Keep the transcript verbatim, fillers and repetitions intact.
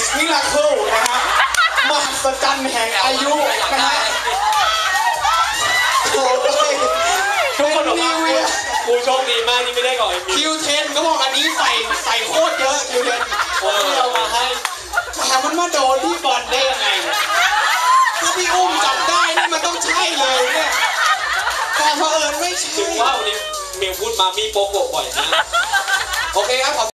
มิราเคิลนะฮะมหัศจรรย์แห่งอายุนะฮะโอ้ยทุกคนบอกว่ากูโชคดีมากที่ไม่ได้ก่อนคิวเทนเขาบอกอันนี้ใส่ใส่โคตรเยอะคิวเทนผมเอามาให้แต่มันมาโดนที่บอลได้ยังไงถ้าพี่อุ้มจับได้นี่มันต้องใช่เลยเนี่ยแต่เผอิญไม่ใช่ถึงว่าวันนี้มิวพูดมามีโปโกะบ่อยนะโอเคครับ